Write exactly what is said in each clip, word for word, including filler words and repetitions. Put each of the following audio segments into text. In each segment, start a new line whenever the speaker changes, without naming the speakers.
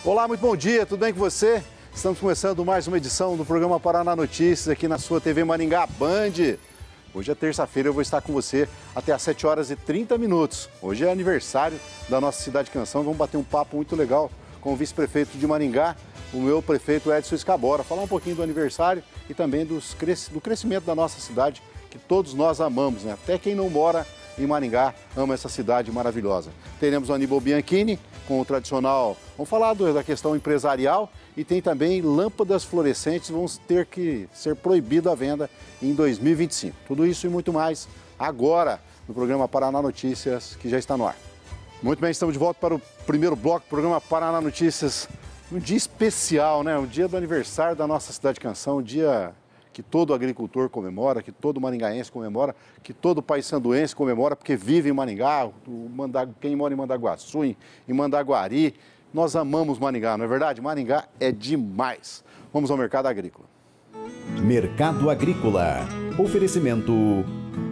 Olá, muito bom dia, tudo bem com você? Estamos começando mais uma edição do programa Paraná Notícias aqui na sua T V Maringá Band. Hoje é terça-feira, eu vou estar com você até às sete horas e trinta minutos. Hoje é aniversário da nossa cidade Canção, vamos bater um papo muito legal com o vice-prefeito de Maringá, o meu prefeito Edson Escabora, falar um pouquinho do aniversário e também dos cres... do crescimento da nossa cidade, que todos nós amamos, né? Até quem não mora em Maringá ama essa cidade maravilhosa. Teremos o Aníbal Bianchini com o tradicional, vamos falar do, da questão empresarial, e tem também lâmpadas fluorescentes, vão ter que ser proibido a venda em dois mil e vinte e cinco. Tudo isso e muito mais agora no programa Paraná Notícias, que já está no ar. Muito bem, estamos de volta para o primeiro bloco do programa Paraná Notícias. Um dia especial, né? O dia do aniversário da nossa cidade Canção, um dia que todo agricultor comemora, que todo maringaense comemora, que todo paysanduense comemora, porque vive em Maringá, o Mandag... quem mora em Mandaguaçu, em Mandaguari. Nós amamos Maringá, não é verdade? Maringá é demais. Vamos ao mercado agrícola.
Mercado Agrícola. Oferecimento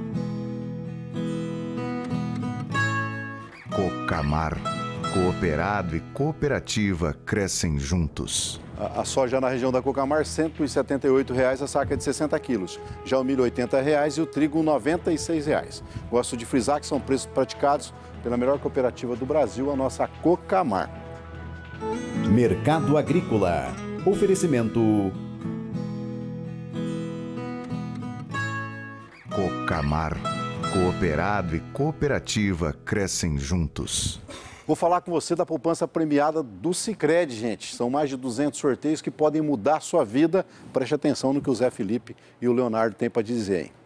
Cocamar. Cooperado e cooperativa crescem juntos.
A soja na região da Cocamar, cento e setenta e oito reais a saca de sessenta quilos. Já o milho, oitenta reais e o trigo, noventa e seis reais. Gosto de frisar que são preços praticados pela melhor cooperativa do Brasil, a nossa Cocamar.
Mercado Agrícola. Oferecimento
Cocamar. Cooperado e cooperativa crescem juntos.
Vou falar com você da poupança premiada do Sicredi, gente. São mais de duzentos sorteios que podem mudar a sua vida. Preste atenção no que o Zé Felipe e o Leonardo têm para dizer, hein?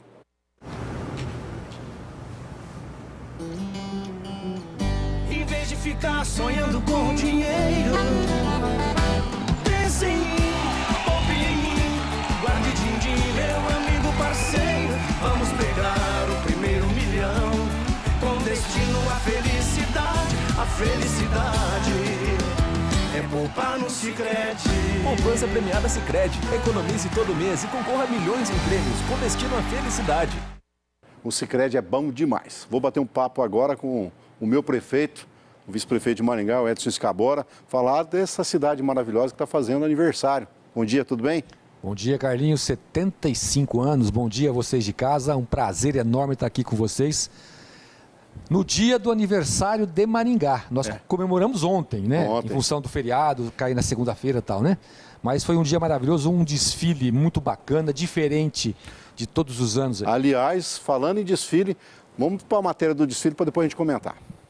Em vez de ficar sonhando com dinheiro, pense em mim, poupe em mim, guarde din-din, meu amigo parceiro. Vamos pegar o primeiro milhão, com destino à felicidade. A felicidade é poupar no Sicredi.
Poupança premiada Sicredi. Economize todo mês e concorra a milhões em prêmios com destino à felicidade.
O Sicredi é bom demais. Vou bater um papo agora com o meu prefeito, o vice-prefeito de Maringá, o Edson Escabora, falar dessa cidade maravilhosa que está fazendo aniversário. Bom dia, tudo bem?
Bom dia, Carlinhos, setenta e cinco anos. Bom dia a vocês de casa. Um prazer enorme estar aqui com vocês. No dia do aniversário de Maringá. Nós é. comemoramos ontem, né? Ontem. Em função do feriado, cair na segunda-feira e tal, né? Mas foi um dia maravilhoso, um desfile muito bacana, diferente de todos os anos.
Aliás, falando em desfile, vamos para a matéria do desfile para depois a gente comentar.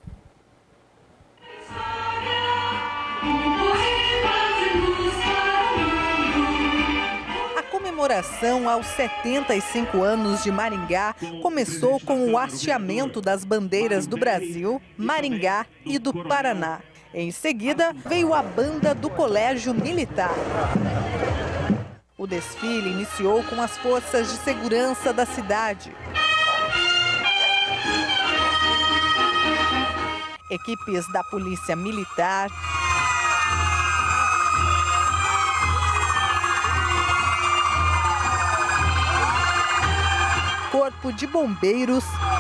A comemoração aos setenta e cinco anos de Maringá começou com o hasteamento das bandeiras do Brasil, Maringá e do Paraná. Em seguida, veio a banda do Colégio Militar. O desfile iniciou com as forças de segurança da cidade. Equipes da Polícia Militar, Corpo de Bombeiros,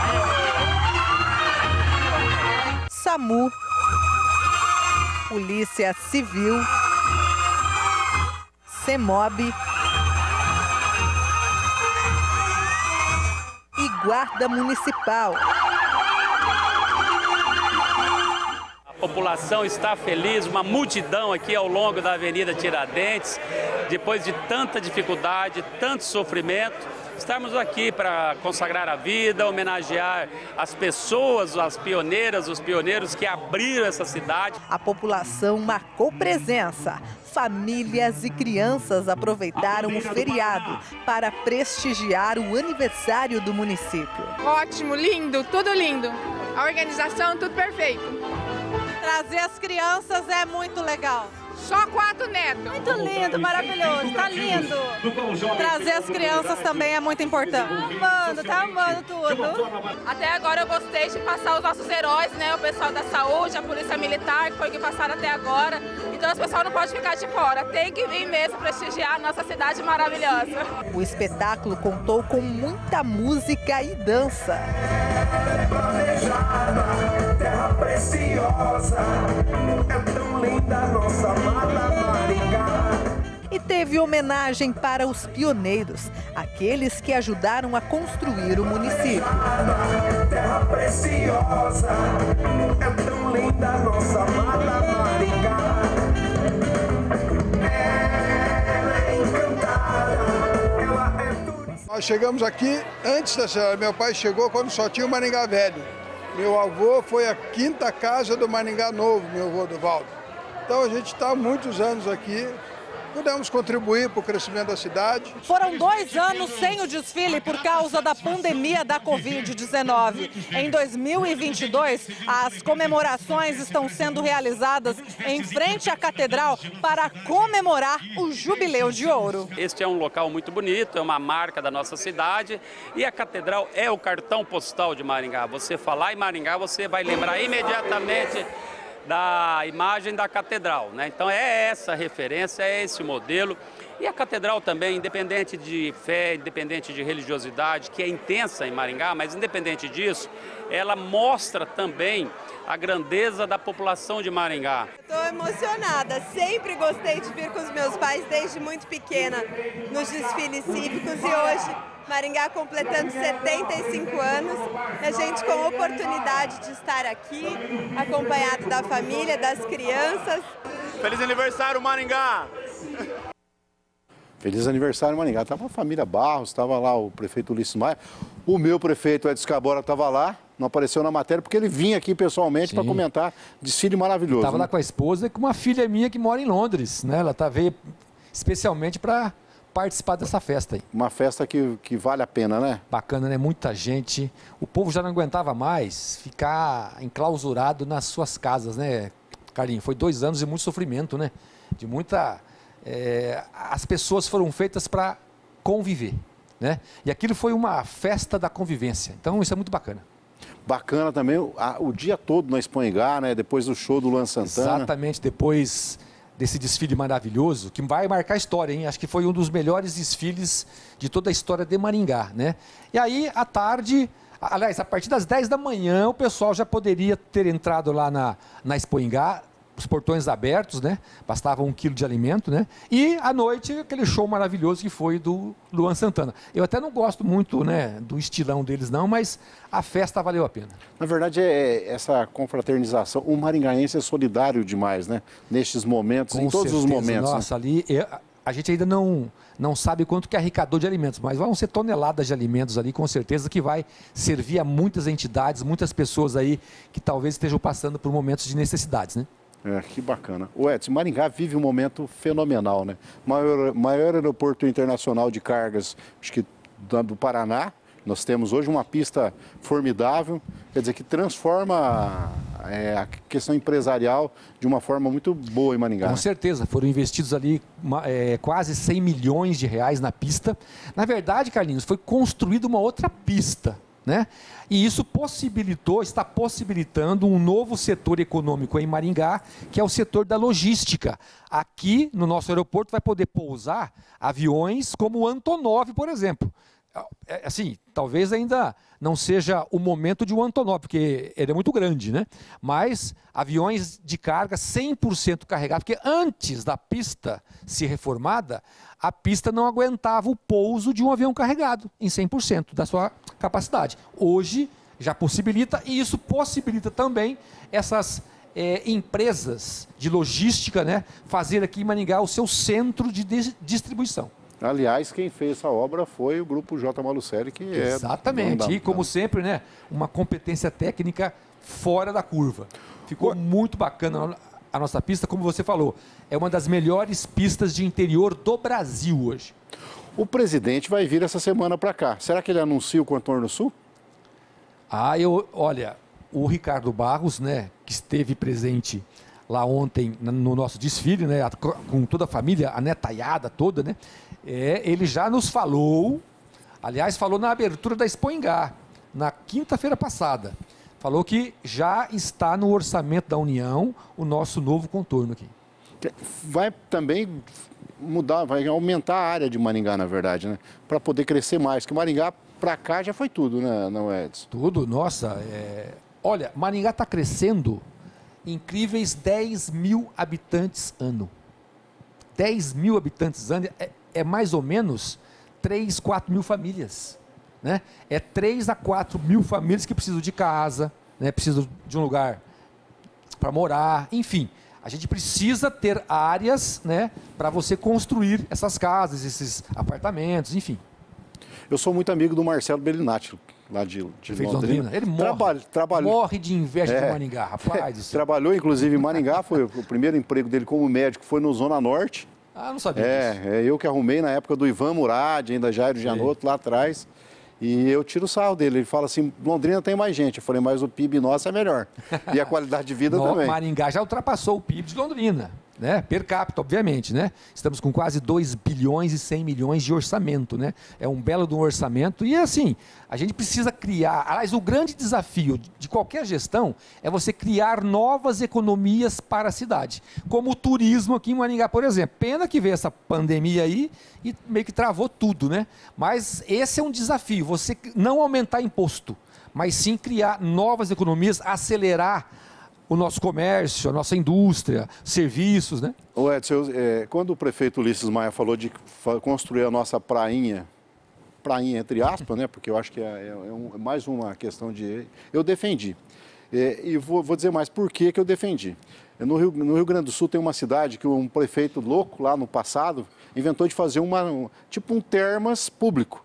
SAMU, Polícia Civil, CEMOB e Guarda Municipal.
A população está feliz, uma multidão aqui ao longo da Avenida Tiradentes, depois de tanta dificuldade, tanto sofrimento. Estamos aqui para consagrar a vida, homenagear as pessoas, as pioneiras, os pioneiros que abriram essa cidade.
A população marcou presença. Famílias e crianças aproveitaram o feriado para prestigiar o aniversário do município.
Ótimo, lindo, tudo lindo. A organização, tudo perfeito.
Trazer as crianças é muito legal.
Só quatro netos.
Muito lindo, maravilhoso, tá lindo. Trazer as crianças também é muito importante. Amando, tá amando tudo.
Até agora eu gostei de passar os nossos heróis, né? O pessoal da saúde, a polícia militar, que foi o que passaram até agora. Então as pessoas não podem ficar de fora, tem que vir mesmo prestigiar a nossa cidade maravilhosa.
O espetáculo contou com muita música e dança.
Terra preciosa, é tão linda nossa mãe.
teve homenagem para os pioneiros, aqueles que ajudaram a construir o município.
Terra preciosa, é tão linda nossa amada Maringá. Ela é encantada, ela é tudo.
Nós chegamos aqui antes da cidade. Meu pai chegou quando só tinha o Maringá Velho. Meu avô foi a quinta casa do Maringá Novo, meu avô Duvaldo. Então a gente está há muitos anos aqui. Pudemos contribuir para o crescimento da cidade.
Foram dois anos sem o desfile por causa da pandemia da covid dezenove. Em dois mil e vinte e dois, as comemorações estão sendo realizadas em frente à Catedral para comemorar o Jubileu de Ouro.
Este é um local muito bonito, é uma marca da nossa cidade e a Catedral é o cartão postal de Maringá. Você falar em Maringá, você vai lembrar imediatamente da imagem da catedral, né? Então é essa referência, é esse modelo. E a catedral também, independente de fé, independente de religiosidade, que é intensa em Maringá, mas independente disso, ela mostra também a grandeza da população de Maringá.
Estou emocionada, sempre gostei de vir com os meus pais desde muito pequena nos desfiles cívicos e hoje Maringá completando setenta e cinco anos, a gente com a oportunidade de estar aqui, acompanhado da família, das crianças.
Feliz aniversário, Maringá!
Feliz aniversário, Maringá. Estava a família Barros, estava lá o prefeito Ulisses Maia. O meu prefeito Edson Cabora estava lá, não apareceu na matéria, porque ele vinha aqui pessoalmente para comentar desfile maravilhoso.
Estava
né?
lá com a esposa e com uma filha minha que mora em Londres, né? Ela tá, veio especialmente para participar dessa festa aí.
Uma festa que, que vale a pena, né?
Bacana, né? Muita gente. O povo já não aguentava mais ficar enclausurado nas suas casas, né, Carlinhos? Foi dois anos de muito sofrimento, né? De muita... É, as pessoas foram feitas para conviver, né? E aquilo foi uma festa da convivência. Então isso é muito bacana.
Bacana também o, a, o dia todo na Expoingá, né? Depois do show do Luan Santana.
Exatamente, depois desse desfile maravilhoso, que vai marcar a história, hein? Acho que foi um dos melhores desfiles de toda a história de Maringá, né? E aí, à tarde, aliás, a partir das dez da manhã, o pessoal já poderia ter entrado lá na, na Expoingá, os portões abertos, né? Bastava um quilo de alimento, né? E à noite, aquele show maravilhoso que foi do Luan Santana. Eu até não gosto muito, né, do estilão deles, não, mas a festa valeu a pena.
Na verdade, é essa confraternização. O maringaense é solidário demais, né? Nestes momentos,
Com
em todos
certeza.
os momentos.
Nossa,
né?
ali... Eu, a gente ainda não, não sabe quanto que é arrecadou de alimentos, mas vão ser toneladas de alimentos ali, com certeza, que vai servir a muitas entidades, muitas pessoas aí que talvez estejam passando por momentos de necessidades, né?
É, que bacana. O Edson, Maringá vive um momento fenomenal, né? Maior, maior aeroporto internacional de cargas, acho que do Paraná. Nós temos hoje uma pista formidável, quer dizer, que transforma é, a questão empresarial de uma forma muito boa em Maringá.
Com certeza, foram investidos ali é, quase cem milhões de reais na pista. Na verdade, Carlinhos, foi construída uma outra pista, né? E isso possibilitou, está possibilitando um novo setor econômico em Maringá, que é o setor da logística. Aqui, no nosso aeroporto, vai poder pousar aviões como o Antonov, por exemplo. Assim, talvez ainda não seja o momento de um Antonov, porque ele é muito grande, né? Mas aviões de carga cem por cento carregados, porque antes da pista ser reformada, a pista não aguentava o pouso de um avião carregado em cem por cento da sua capacidade. Hoje já possibilita, e isso possibilita também essas é, empresas de logística, né, fazer aqui em Maringá o seu centro de distribuição.
Aliás, quem fez essa obra foi o grupo J. Malucelli, que é...
Exatamente, e como sempre, né, uma competência técnica fora da curva. Ficou muito bacana a nossa pista, como você falou, é uma das melhores pistas de interior do Brasil hoje.
O presidente vai vir essa semana para cá. Será que ele anuncia o Contorno Sul?
Ah, eu, olha, o Ricardo Barros, né, que esteve presente lá ontem no nosso desfile, né, com toda a família, a netaiada toda, né, é, ele já nos falou, aliás, falou na abertura da Expoingá, na quinta-feira passada, falou que já está no orçamento da União o nosso novo contorno aqui.
Vai também mudar, vai aumentar a área de Maringá, na verdade, né, para poder crescer mais, que Maringá para cá já foi tudo, né, não é, Edson?
Tudo, nossa, é... olha, Maringá está crescendo incríveis dez mil habitantes ano. dez mil habitantes, é, é mais ou menos três, quatro mil famílias. Né? É três a quatro mil famílias que precisam de casa, né? Precisam de um lugar para morar, enfim. A gente precisa ter áreas, né, para você construir essas casas, esses apartamentos, enfim.
Eu sou muito amigo do Marcelo Bellinati, lá de, de Londrina.
Londrina. Ele morre,
Trabalho, trabalho.
morre de inveja
É.
de Maringá, rapaz. do céu.
Trabalhou, inclusive, em Maringá, foi o primeiro emprego dele como médico, foi no Zona Norte.
Ah, não sabia disso.
É, é eu que arrumei na época do Ivan Murad, ainda Jairo Gianotto, lá atrás. E eu tiro o sarro dele. Ele fala assim, Londrina tem mais gente. Eu falei, mas o P I B nosso é melhor. E a qualidade de vida
No,
também.
Maringá já ultrapassou o P I B de Londrina, né? Per capita, obviamente, né? Estamos com quase dois bilhões e cem milhões de orçamento, né? É um belo de um orçamento e, assim, a gente precisa criar... Aliás, o grande desafio de qualquer gestão é você criar novas economias para a cidade, como o turismo aqui em Maringá, por exemplo. Pena que veio essa pandemia aí e meio que travou tudo, né? Mas esse é um desafio, você não aumentar imposto, mas sim criar novas economias, acelerar o nosso comércio, a nossa indústria, serviços, né?
Ô Edson, eu, é, quando o prefeito Ulisses Maia falou de fa- construir a nossa prainha, prainha entre aspas, né? Porque eu acho que é, é um- é mais uma questão de... Eu defendi. É, e vou, vou dizer mais por que que eu defendi. No Rio, no Rio Grande do Sul tem uma cidade que um prefeito louco lá no passado inventou de fazer uma, um, tipo um termas público.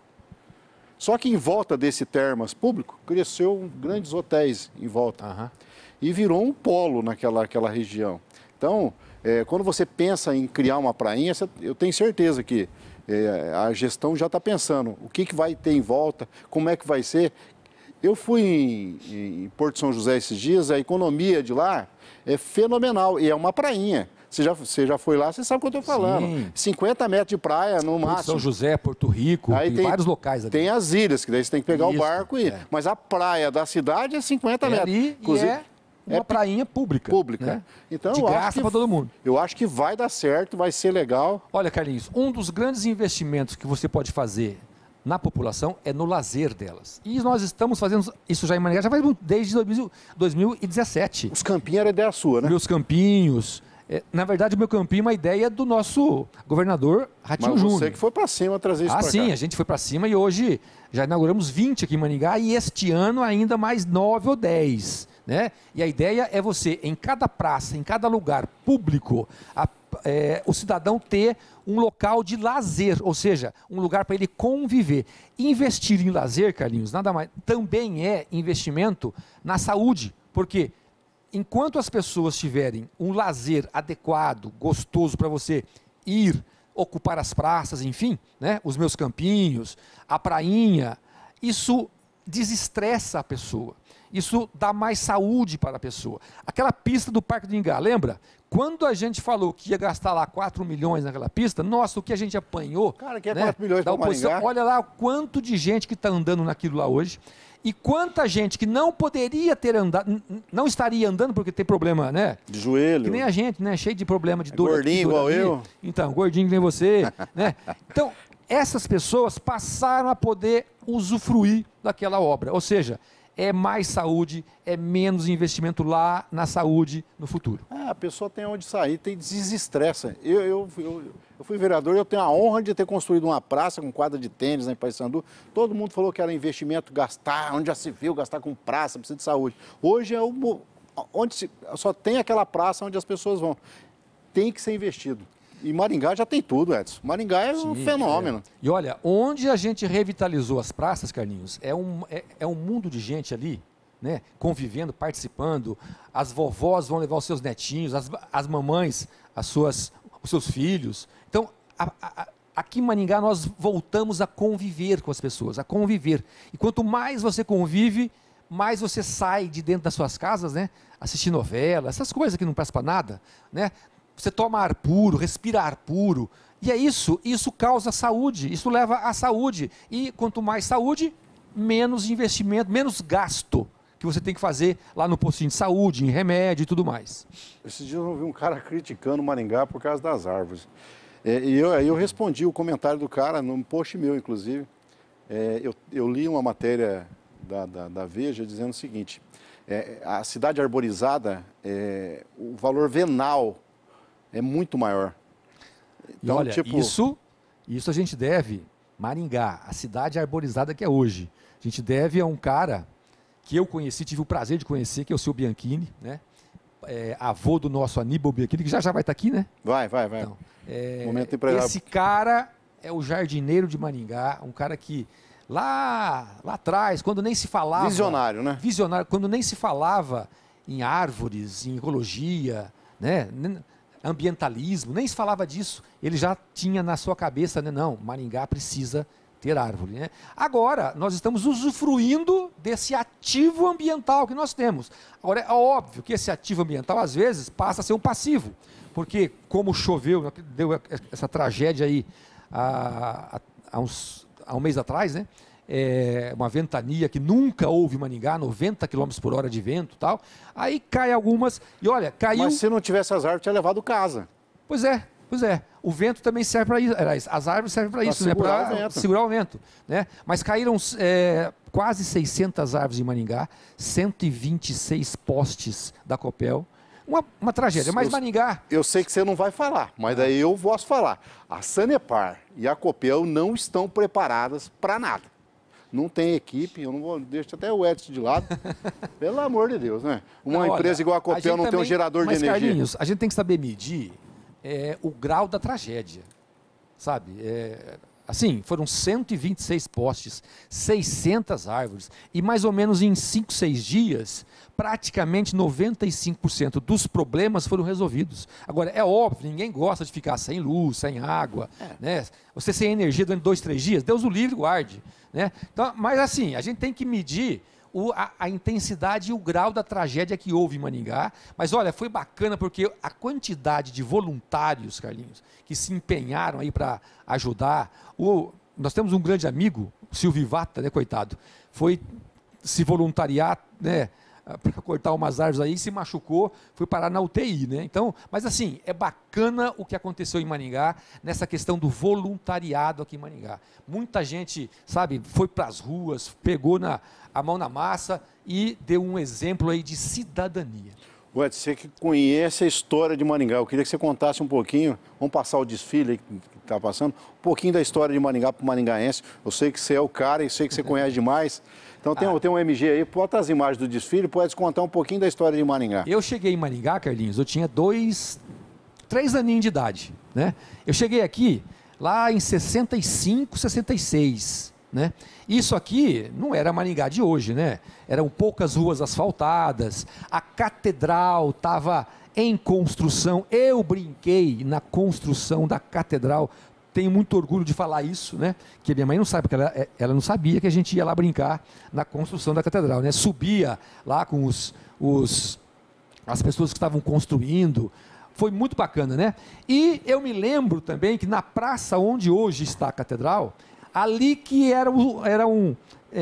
Só que em volta desse termas público, cresceu grandes hotéis em volta.
Uhum.
E virou um polo naquela aquela região. Então, é, quando você pensa em criar uma prainha, você, eu tenho certeza que é, a gestão já está pensando o que, que vai ter em volta, como é que vai ser. Eu fui em, em Porto São José esses dias, a economia de lá é fenomenal e é uma prainha. Você já, você já foi lá, você sabe o que eu estou falando.
Sim.
cinquenta metros de praia no
Porto
máximo.
São José, Porto Rico,
Aí
tem, vários locais ali.
Tem as ilhas, que daí você tem que pegar
Isso,
o barco e ir.
é.
Mas a praia da cidade é cinquenta
É
metros.
ali e
Inclusive,
é uma
é
prainha pública.
pública.
Né?
Então,
de
eu acho
graça
que-
para todo mundo.
Eu acho que vai dar certo, vai ser legal.
Olha, Carlinhos, um dos grandes investimentos que você pode fazer na população é no lazer delas. E nós estamos fazendo isso já em Maringá, já faz muito, desde dois mil e dezessete.
Os campinhos era ideia sua, né?
Meus campinhos. É, na verdade, o meu campinho é uma ideia do nosso governador Ratinho
Mas
Júnior.
você que foi para cima trazer isso
Ah,
para
sim,
cá.
a gente foi para cima e hoje já inauguramos vinte aqui em Maringá e este ano ainda mais nove ou dez. Né? E a ideia é você, em cada praça, em cada lugar público, a- é, o cidadão ter um local de lazer, ou seja, um lugar para ele conviver. Investir em lazer, Carlinhos, nada mais, também é investimento na saúde, porque enquanto as pessoas tiverem um lazer adequado, gostoso para você ir, ocupar as praças, enfim, né, os meus campinhos, a prainha, isso desestressa a pessoa. Isso dá mais saúde para a pessoa. Aquela pista do Parque do Ingá, lembra? Quando a gente falou que ia gastar lá quatro milhões naquela pista, nossa, o que a gente apanhou.
Cara, que é
né,
quatro milhões
da
para
oposição.
Maringá.
Olha lá o quanto de gente que está andando naquilo lá hoje. E quanta gente que não poderia ter andado, n- n- não estaria andando porque tem problema, né?
De joelho.
Que nem a gente, né? Cheio de problema de dor.
gordinho
aqui, dor
igual
ali.
eu.
Então, gordinho que nem você, né? Então, essas pessoas passaram a poder usufruir daquela obra. Ou seja, é mais saúde, é menos investimento lá na saúde no futuro.
Ah, a pessoa tem onde sair, tem desestressa. Eu, eu, eu, eu fui vereador e eu tenho a honra de ter construído uma praça com quadra de tênis né, em Paissandu. Todo mundo falou que era investimento gastar, onde já se viu, gastar com praça, precisa de saúde. Hoje é o, mo- onde se, só tem aquela praça onde as pessoas vão. Tem que ser investido. E Maringá já tem tudo, Edson. Maringá é um
Sim,
fenômeno.
é. E olha, onde a gente revitalizou as praças, Carlinhos, é um, é, é um mundo de gente ali, né? Convivendo, participando. As vovós vão levar os seus netinhos, as, as mamães, as suas, os seus filhos. Então, a, a, aqui em Maringá nós voltamos a conviver com as pessoas, a conviver. E quanto mais você convive, mais você sai de dentro das suas casas, né? Assistir novela, essas coisas que não prestam para nada, né? Você toma ar puro, respira ar puro, e é isso, isso causa saúde, isso leva à saúde. E quanto mais saúde, menos investimento, menos gasto que você tem que fazer lá no postinho de saúde, em remédio e tudo mais.
Esses dias eu ouvi um cara criticando Maringá por causa das árvores. É, e eu, aí eu respondi o comentário do cara, num post meu, inclusive. É, eu, eu li uma matéria da, da, da Veja dizendo o seguinte, é, a cidade arborizada, é, o valor venal é muito maior.
Então, e olha, tipo... isso, isso a gente deve, Maringá, a cidade arborizada que é hoje, a gente deve a um cara que eu conheci, tive o prazer de conhecer, que é o seu Bianchini, né? É, avô do nosso Aníbal Bianchini, que já já vai estar aqui, né?
Vai, vai, vai.
Então, é,
Momento
esse cara é o jardineiro de Maringá, um cara que lá, lá atrás, quando nem se falava...
Visionário, né?
Visionário, quando nem se falava em árvores, em ecologia, né? Ambientalismo, nem se falava disso. Ele já tinha na sua cabeça, né? Não, Maringá precisa ter árvore, né? Agora, nós estamos usufruindo desse ativo ambiental que nós temos. Agora, é óbvio que esse ativo ambiental, às vezes, passa a ser um passivo, porque como choveu, deu essa tragédia aí há, há, uns, há um mês atrás, né? É uma ventania que nunca houve em Maringá, noventa quilômetros por hora de vento e tal, aí cai algumas, e olha, caiu...
Mas se não tivesse as árvores, tinha levado casa.
Pois é. Pois é, o vento também serve para isso, as árvores servem para isso, né? Para segurar o vento, né? Mas caíram é, quase seiscentas árvores em Maringá, cento e vinte e seis postes da Copel, uma, uma tragédia, mas
eu,
Maringá...
Eu sei que você não vai falar, mas daí eu posso falar. A Sanepar e a Copel não estão preparadas para nada. Não tem equipe, eu não vou, deixa até o Edson de lado, pelo amor de Deus, né? Uma não, empresa olha, igual a Copel a não também, tem um gerador
mas,
de energia.
Carlinhos, a gente tem que saber medir É, o grau da tragédia, sabe? É, assim, foram cento e vinte e seis postes, seiscentas árvores, e mais ou menos em cinco, seis dias, praticamente noventa e cinco por cento dos problemas foram resolvidos. Agora, é óbvio, ninguém gosta de ficar sem luz, sem água, é. né? Você sem energia durante dois, três dias, Deus o livre, guarde. Né? Então, mas assim, a gente tem que medir O, a, a intensidade e o grau da tragédia que houve em Maringá. Mas olha, foi bacana porque a quantidade de voluntários, Carlinhos, que se empenharam aí para ajudar. O, nós temos um grande amigo, o Silvio Vata, né, coitado, foi se voluntariar, né, para cortar umas árvores aí, se machucou, foi parar na U T I, né? Então, mas assim, é bacana o que aconteceu em Maringá, nessa questão do voluntariado aqui em Maringá. Muita gente, sabe, foi para as ruas, pegou na, a mão na massa e deu um exemplo aí de cidadania.
Ué, você que conhece a história de Maringá, eu queria que você contasse um pouquinho, vamos passar o desfile aí que está passando, um pouquinho da história de Maringá para o maringaense. Eu sei que você é o cara e sei que você conhece demais. Então tem, ah. tem um M G aí, bota as imagens do desfile, pode contar um pouquinho da história de Maringá.
Eu cheguei em Maringá, Carlinhos, eu tinha dois, três aninhos de idade, né? Eu cheguei aqui lá em sessenta e cinco, sessenta e seis, né? Isso aqui não era Maringá de hoje, né? Eram poucas ruas asfaltadas, a catedral estava em construção, eu brinquei na construção da catedral. Tenho muito orgulho de falar isso, né? Que minha mãe não sabe, porque ela, ela não sabia que a gente ia lá brincar na construção da catedral, né? Subia lá com os, os, as pessoas que estavam construindo, foi muito bacana, né? E eu me lembro também que na praça onde hoje está a catedral, ali que era, o, era um,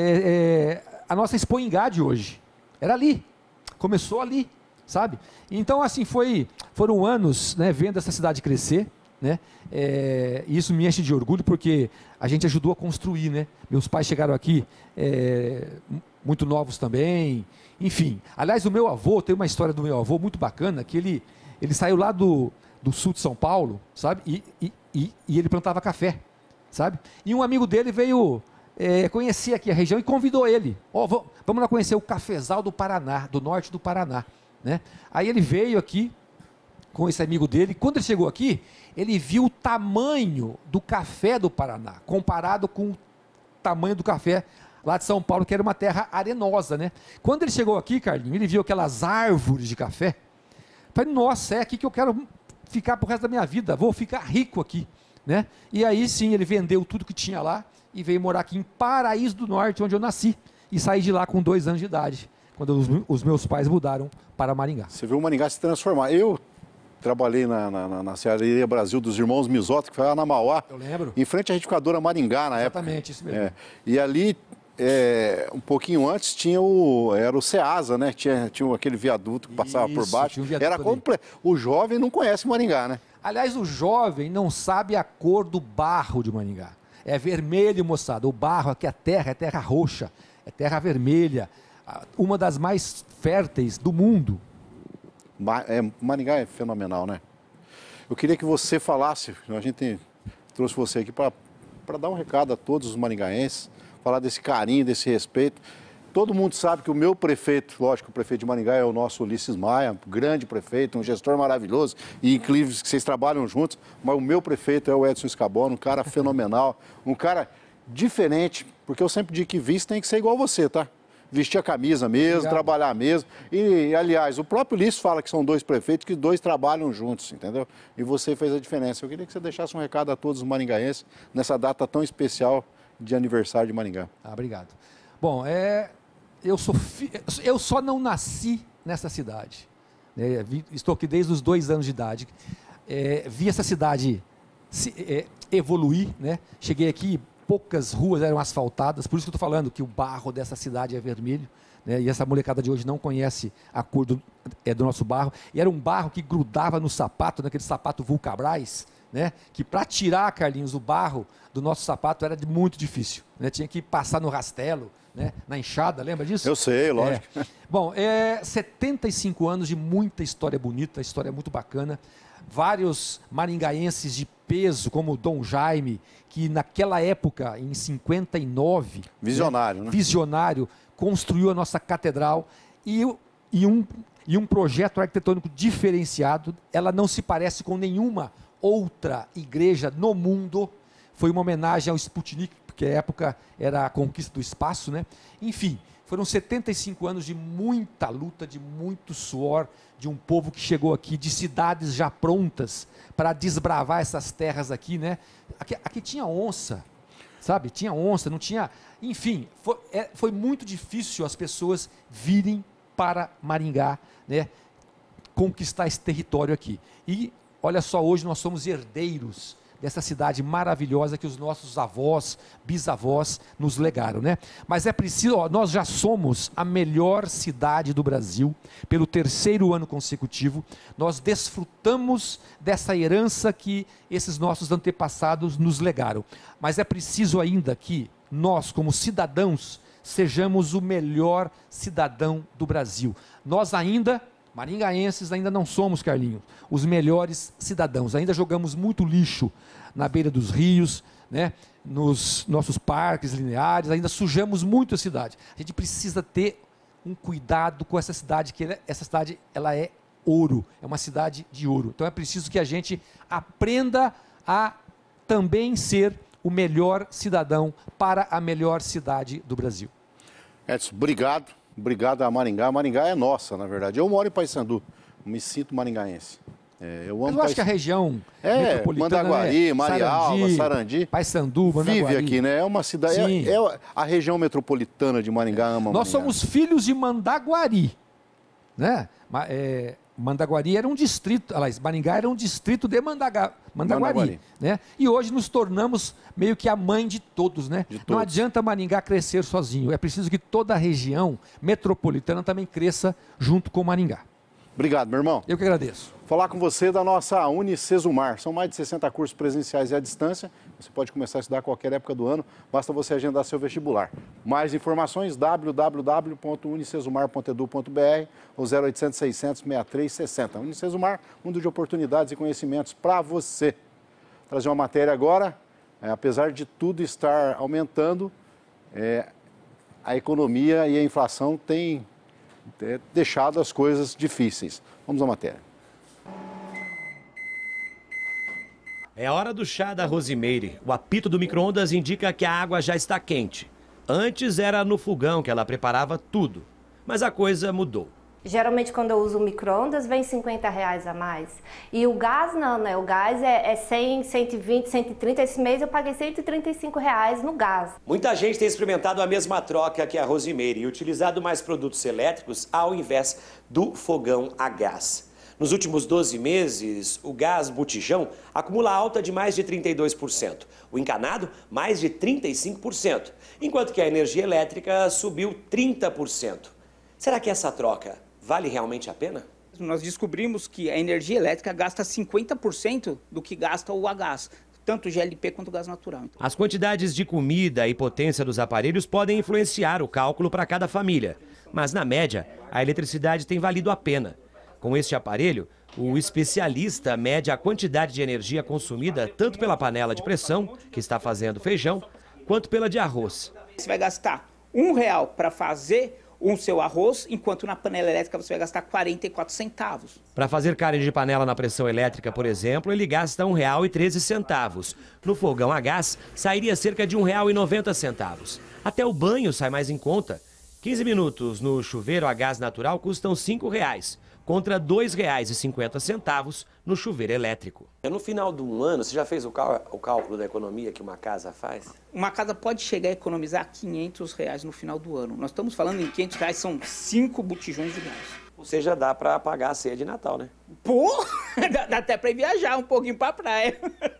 é, é, a nossa Expo Ingá de hoje, era ali, começou ali, sabe? Então, assim, foi, foram anos, né, vendo essa cidade crescer, né? É, isso me enche de orgulho porque a gente ajudou a construir, né? Meus pais chegaram aqui é, muito novos também, enfim. Aliás, o meu avô, tem uma história do meu avô muito bacana, que ele, ele saiu lá do, do sul de São Paulo, sabe? E, e, e, e ele plantava café, sabe? E um amigo dele veio é, conhecer aqui a região e convidou ele. Ó, oh, vamos lá conhecer o cafezal do Paraná, do norte do Paraná, né? Aí ele veio aqui com esse amigo dele. Quando ele chegou aqui, ele viu o tamanho do café do Paraná, comparado com o tamanho do café lá de São Paulo, que era uma terra arenosa, né? Quando ele chegou aqui, Carlinhos, ele viu aquelas árvores de café. Falei, nossa, é aqui que eu quero ficar pro resto da minha vida, vou ficar rico aqui, né? E aí sim, ele vendeu tudo que tinha lá e veio morar aqui em Paraíso do Norte, onde eu nasci, e saí de lá com dois anos de idade, quando os, os meus pais mudaram para Maringá.
Você viu o Maringá se transformar. Eu trabalhei na, na, na Ceareria Brasil dos irmãos Misoto, que foi lá na Mauá.
Eu lembro.
Em frente à retificadora Maringá, na
Exatamente,
época.
Exatamente, isso mesmo.
É, e ali, é, um pouquinho antes, tinha o, era o Ceasa, né? Tinha, tinha aquele viaduto que passava isso, por baixo. Um era completo. O jovem não conhece Maringá, né?
Aliás, o jovem não sabe a cor do barro de Maringá. É vermelho, moçada. O barro aqui, a terra, é terra roxa, é terra vermelha. Uma das mais férteis do mundo.
É, Maringá é fenomenal, né? Eu queria que você falasse, a gente trouxe você aqui para dar um recado a todos os maringaenses, falar desse carinho, desse respeito. Todo mundo sabe que o meu prefeito, lógico, o prefeito de Maringá é o nosso Ulisses Maia, grande prefeito, um gestor maravilhoso e incrível que vocês trabalham juntos, mas o meu prefeito é o Edson Scabone, um cara fenomenal, um cara diferente, porque eu sempre digo que vice tem que ser igual você, tá? Vestir a camisa mesmo, Obrigado. trabalhar mesmo. E, aliás, o próprio Ulisses fala que são dois prefeitos, que dois trabalham juntos, entendeu? E você fez a diferença. Eu queria que você deixasse um recado a todos os maringaenses nessa data tão especial de aniversário de Maringá.
Ah, obrigado. Bom, é... Eu, sou fi... eu só não nasci nessa cidade. É, vi... Estou aqui desde os dois anos de idade. É, vi essa cidade se... é, evoluir, né? Cheguei aqui, poucas ruas eram asfaltadas, por isso que eu estou falando que o barro dessa cidade é vermelho, né? E essa molecada de hoje não conhece a cor do, é, do nosso barro. E era um barro que grudava no sapato, naquele sapato Vulcabras, né? Que para tirar, Carlinhos, o barro do nosso sapato era muito difícil, né? Tinha que passar no rastelo, né? Na enxada, lembra disso?
Eu sei, lógico.
É. Bom, é setenta e cinco anos de muita história bonita, história muito bacana. Vários maringaenses de peso, como o Dom Jaime, que naquela época, em cinquenta e nove...
Visionário, né? né?
Visionário, construiu a nossa catedral e, e, um, e um projeto arquitetônico diferenciado. Ela não se parece com nenhuma outra igreja no mundo. Foi uma homenagem ao Sputnik, porque a época era a conquista do espaço, né? Enfim, foram setenta e cinco anos de muita luta, de muito suor, de um povo que chegou aqui, de cidades já prontas para desbravar essas terras aqui, né? Aqui, aqui tinha onça, sabe? Tinha onça, não tinha... Enfim, foi, é, foi muito difícil as pessoas virem para Maringá, né? Conquistar esse território aqui. E, olha só, hoje nós somos herdeiros dessa cidade maravilhosa que os nossos avós, bisavós nos legaram, né? Mas é preciso, ó, nós já somos a melhor cidade do Brasil pelo terceiro ano consecutivo. Nós desfrutamos dessa herança que esses nossos antepassados nos legaram. Mas é preciso ainda que nós, como cidadãos, sejamos o melhor cidadão do Brasil. Nós ainda... maringaenses ainda não somos, Carlinhos, os melhores cidadãos. Ainda jogamos muito lixo na beira dos rios, né? Nos nossos parques lineares, ainda sujamos muito a cidade. A gente precisa ter um cuidado com essa cidade, que essa cidade ela é ouro, é uma cidade de ouro. Então é preciso que a gente aprenda a também ser o melhor cidadão para a melhor cidade do Brasil.
Edson, obrigado. Obrigado a Maringá. Maringá é nossa, na verdade. Eu moro em Paissandu, me sinto maringaense. É, eu amo
Mas eu acho que a região
é,
metropolitana,
Mandaguari,
né?
Marialva,
Sarandi,
Sarandi,
Paysandu, Mandaguari.
vive aqui, né? É uma cidade, é, é a região metropolitana de Maringá ama
Nós
Maringá.
somos filhos de Mandaguari, né? É, Mandaguari era um distrito, aliás, Maringá era um distrito de Mandaga, Mandaguari, Mandaguari, né? E hoje nos tornamos meio que a mãe de todos, né? De todos. Não adianta Maringá crescer sozinho, é preciso que toda a região metropolitana também cresça junto com Maringá.
Obrigado, meu irmão.
Eu que agradeço.
Falar com você da nossa Unicesumar. São mais de sessenta cursos presenciais e à distância. Você pode começar a estudar a qualquer época do ano. Basta você agendar seu vestibular. Mais informações, w w w ponto unicesumar ponto edu ponto b r ou zero oitocentos, seiscentos, sessenta e três sessenta. Unicesumar, mundo de oportunidades e conhecimentos para você. Vou trazer uma matéria agora. É, apesar de tudo estar aumentando, é, a economia e a inflação têm é, deixado as coisas difíceis. Vamos à matéria.
É a hora do chá da Rosimeire. O apito do micro-ondas indica que a água já está quente. Antes era no fogão que ela preparava tudo, mas a coisa mudou.
Geralmente quando eu uso o micro-ondas vem cinquenta reais a mais. E o gás não, né? O gás é, é cem, cento e vinte, cento e trinta. Esse mês eu paguei cento e trinta e cinco reais no gás.
Muita gente tem experimentado a mesma troca que a Rosimeire e utilizado mais produtos elétricos ao invés do fogão a gás. Nos últimos doze meses, o gás botijão acumula alta de mais de trinta e dois por cento. O encanado, mais de trinta e cinco por cento. Enquanto que a energia elétrica subiu trinta por cento. Será que essa troca vale realmente a pena?
Nós descobrimos que a energia elétrica gasta cinquenta por cento do que gasta o a gás, tanto o G L P quanto o gás natural.
As quantidades de comida e potência dos aparelhos podem influenciar o cálculo para cada família. Mas, na média, a eletricidade tem valido a pena.
Com este aparelho, o especialista mede a quantidade de energia consumida tanto pela panela de pressão, que está fazendo feijão, quanto pela de arroz.
Você vai gastar um real para fazer o seu arroz, enquanto na panela elétrica você vai gastar quarenta e quatro centavos.
Para fazer carne de panela na pressão elétrica, por exemplo, ele gasta um real e treze centavos. No fogão a gás, sairia cerca de um real e noventa centavos. Até o banho sai mais em conta. quinze minutos no chuveiro a gás natural custam cinco reais. Contra dois reais e cinquenta centavos no chuveiro elétrico.
No final do ano, você já fez o, cal- o cálculo da economia que uma casa faz?
Uma casa pode chegar a economizar quinhentos reais no final do ano. Nós estamos falando em quinhentos reais, são cinco botijões de gás.
Ou seja, dá para pagar a ceia de Natal, né?
Pô, dá, dá até para ir viajar um pouquinho para a praia.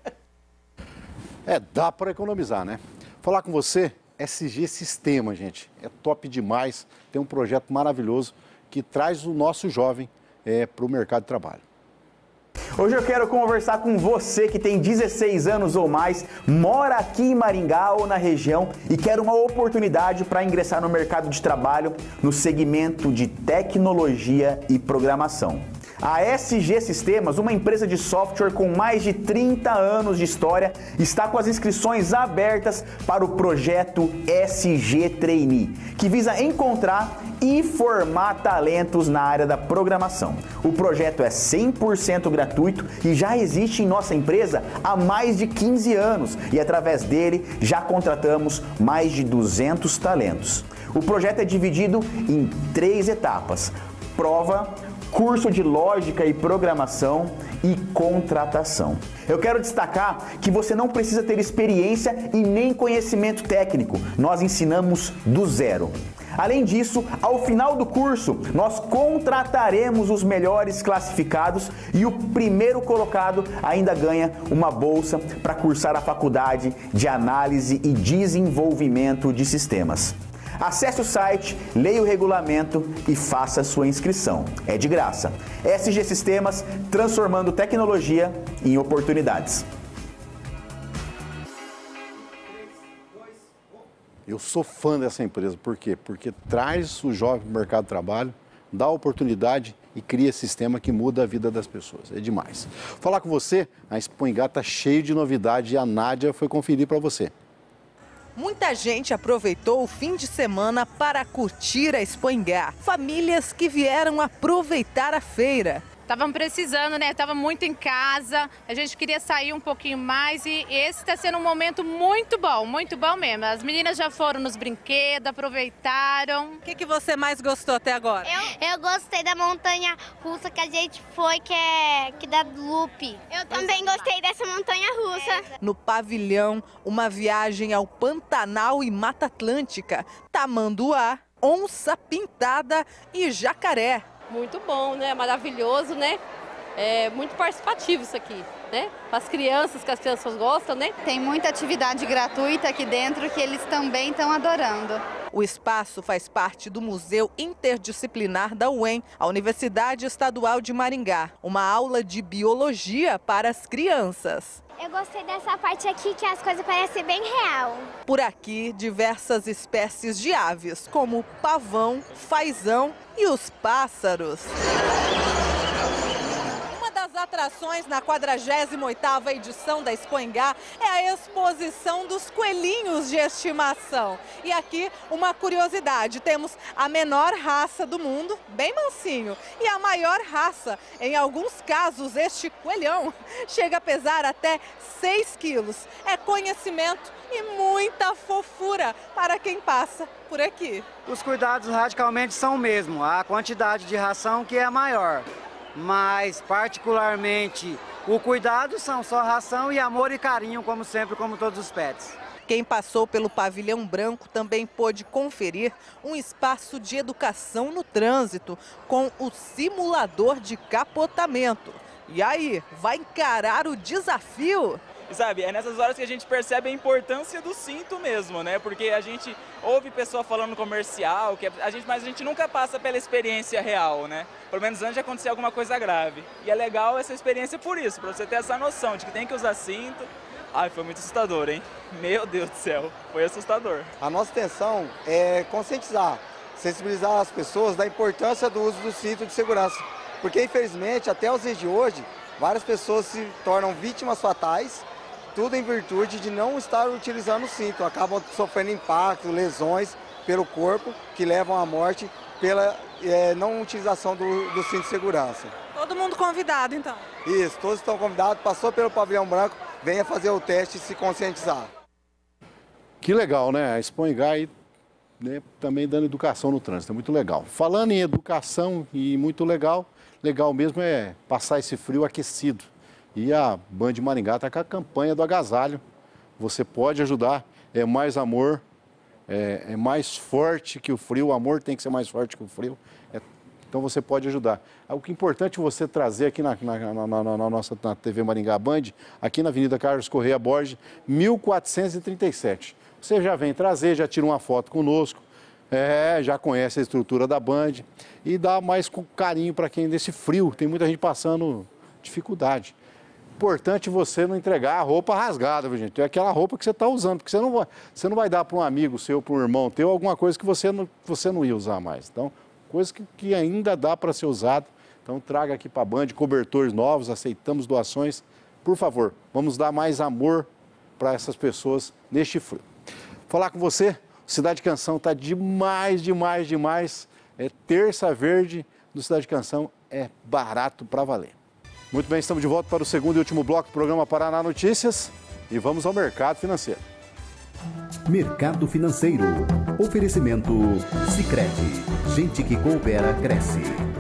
É, dá para economizar, né? Falar com você, S G Sistema, gente. É top demais. Tem um projeto maravilhoso que traz o nosso jovem é, para o mercado de trabalho.
Hoje eu quero conversar com você que tem dezesseis anos ou mais, mora aqui em Maringá ou na região e quer uma oportunidade para ingressar no mercado de trabalho no segmento de tecnologia e programação. A S G Sistemas, uma empresa de software com mais de trinta anos de história, está com as inscrições abertas para o projeto S G Trainee, que visa encontrar e formar talentos na área da programação. O projeto é cem por cento gratuito e já existe em nossa empresa há mais de quinze anos e através dele já contratamos mais de duzentos talentos. O projeto é dividido em três etapas: prova, curso de lógica e programação e contratação. Eu quero destacar que você não precisa ter experiência e nem conhecimento técnico. Nós ensinamos do zero. Além disso, ao final do curso, nós contrataremos os melhores classificados e o primeiro colocado ainda ganha uma bolsa para cursar a faculdade de análise e desenvolvimento de sistemas. Acesse o site, leia o regulamento e faça sua inscrição. É de graça. S G Sistemas, transformando tecnologia em oportunidades.
Eu sou fã dessa empresa. Por quê? Porque traz o jovem para o mercado de trabalho, dá oportunidade e cria sistema que muda a vida das pessoas. É demais. Falar com você, a Expo Ingá está cheio de novidade e a Nádia foi conferir para você.
Muita gente aproveitou o fim de semana para curtir a Expo Ingá. Famílias que vieram aproveitar a feira.
Estavam precisando, né? Tava muito em casa, a gente queria sair um pouquinho mais e esse está sendo um momento muito bom, muito bom mesmo. As meninas já foram nos brinquedos, aproveitaram.
O que, que você mais gostou até agora?
Eu, eu gostei da montanha russa que a gente foi, que é que dá loop. Eu também gostei dessa montanha russa.
No pavilhão, uma viagem ao Pantanal e Mata Atlântica, tamanduá, onça pintada e jacaré.
Muito bom, né? Maravilhoso, né? É muito participativo isso aqui, né? Para as crianças, que as crianças gostam, né?
Tem muita atividade gratuita aqui dentro que eles também estão adorando.
O espaço faz parte do Museu Interdisciplinar da U E M, a Universidade Estadual de Maringá. Uma aula de biologia para as crianças.
Eu gostei dessa parte aqui que as coisas parecem bem real.
Por aqui, diversas espécies de aves, como o pavão, fazão e os pássaros. Uma das atrações na quadragésima oitava edição da Expo Ingá é a exposição dos coelhinhos de estimação. E aqui, uma curiosidade, temos a menor raça do mundo, bem mansinho, e a maior raça. Em alguns casos, este coelhão chega a pesar até seis quilos. É conhecimento e muita fofura para quem passa por aqui.
Os cuidados radicalmente são o mesmo, a quantidade de ração que é maior. Mas, particularmente, o cuidado são só ração e amor e carinho, como sempre, como todos os pets.
Quem passou pelo pavilhão branco também pôde conferir um espaço de educação no trânsito com o simulador de capotamento. E aí, vai encarar o desafio?
E sabe, é nessas horas que a gente percebe a importância do cinto mesmo, né? Porque a gente ouve pessoa falando comercial, que a gente, mas a gente nunca passa pela experiência real, né? Pelo menos antes de acontecer alguma coisa grave. E é legal essa experiência por isso, para você ter essa noção de que tem que usar cinto. Ai, foi muito assustador, hein? Meu Deus do céu, foi assustador.
A nossa intenção é conscientizar, sensibilizar as pessoas da importância do uso do cinto de segurança.
Porque, infelizmente, até os dias de hoje, várias pessoas se tornam vítimas fatais, tudo em virtude de não estar utilizando o cinto. Acabam sofrendo impactos, lesões pelo corpo, que levam à morte pela é, não utilização do, do cinto de segurança.
Todo mundo convidado, então?
Isso, todos estão convidados, passou pelo pavilhão branco, venha fazer o teste e se conscientizar.
Que legal, né? A Expo Maringá aí, né, também dando educação no trânsito, é muito legal. Falando em educação e muito legal, legal mesmo é passar esse frio aquecido. E a Band Maringá está com a campanha do agasalho. Você pode ajudar, é mais amor, é, é mais forte que o frio, o amor tem que ser mais forte que o frio. É, então você pode ajudar. O que é importante você trazer aqui na, na, na, na, na nossa na T V Maringá Band, aqui na Avenida Carlos Correia Borges, mil quatrocentos e trinta e sete. Você já vem trazer, já tira uma foto conosco, é, já conhece a estrutura da Band e dá mais carinho para quem desse frio. Tem muita gente passando dificuldade. Importante você não entregar a roupa rasgada, viu, gente? É aquela roupa que você está usando, porque você não vai, você não vai dar para um amigo seu, para um irmão teu, alguma coisa que você não, você não ia usar mais. Então, coisa que, que ainda dá para ser usado. Então, traga aqui para a Band cobertores novos, aceitamos doações. Por favor, vamos dar mais amor para essas pessoas neste frio. Falar com você, Cidade Canção está demais, demais, demais. É terça verde do Cidade Canção, é barato para valer. Muito bem, estamos de volta para o segundo e último bloco do programa Paraná Notícias e vamos ao mercado financeiro.
Mercado Financeiro. Oferecimento Sicredi. Gente que coopera, cresce.